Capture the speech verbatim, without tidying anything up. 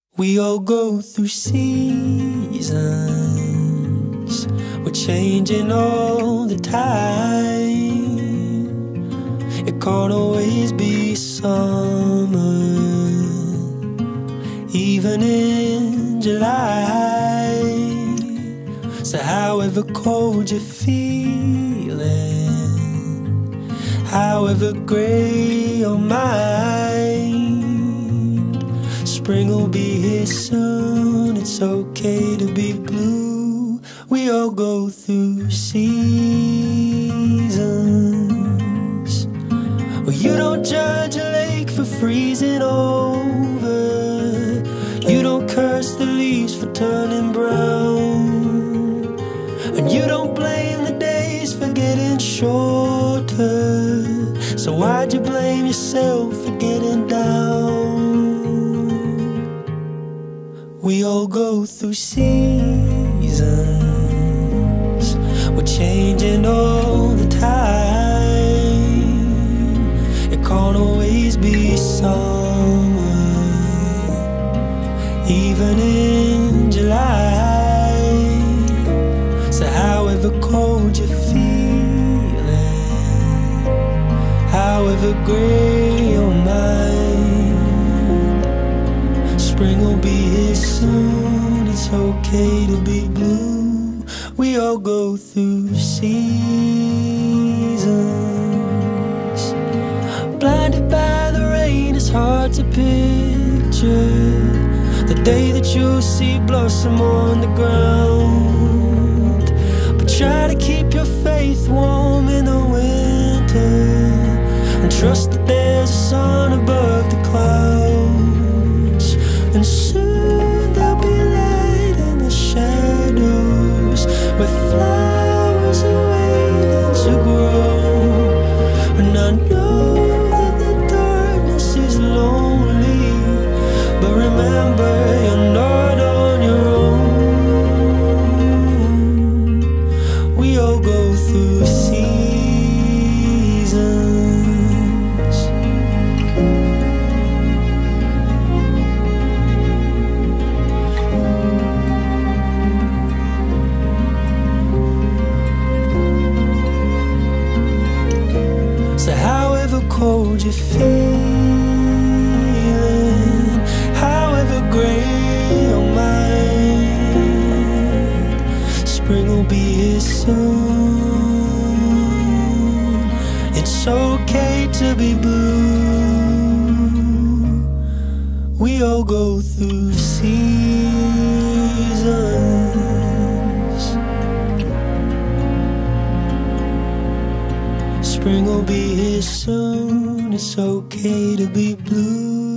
We all go through seasons, we're changing all the time. It can't always be summer, even in July. So however cold you're feeling, however grey your mind, spring will be here soon, it's okay to be blue. We all go through seasons. Well, you don't judge a lake for freezing over, you don't curse the leaves for turning brown, and you don't blame the days for getting shorter. So why'd you blame yourself for getting down? We all go through seasons, we're changing all the time. It can't always be summer, even in July. So however cold you're feeling, however grey your mind, spring will be here soon, it's okay to be blue. We all go through seasons. Blinded by the rain, it's hard to picture the day that you'll see blossom on the ground. But try to keep your faith warm in the winter, and trust that there's a sun above the clouds. And soon there'll be light in the shadows, where flowers are waiting to grow. And I know that the darkness is lonely, but remember you're not on your own. We all go through seasons. So however cold you're feeling, however grey your mind, spring will be here soon. It's okay to be blue. We all go through seasons. Spring will be here soon, it's okay to be blue.